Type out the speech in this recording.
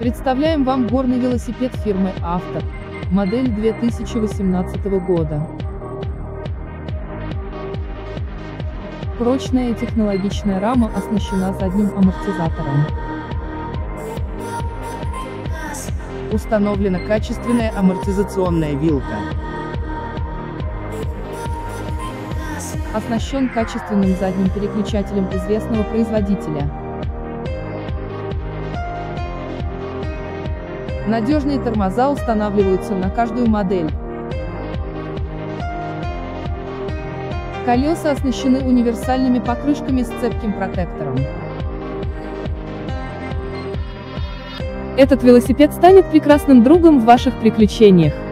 Представляем вам горный велосипед фирмы «Автор», модель 2018 года. Прочная и технологичная рама оснащена задним амортизатором. Установлена качественная амортизационная вилка. Оснащен качественным задним переключателем известного производителя. Надежные тормоза устанавливаются на каждую модель. Колеса оснащены универсальными покрышками с цепким протектором. Этот велосипед станет прекрасным другом в ваших приключениях.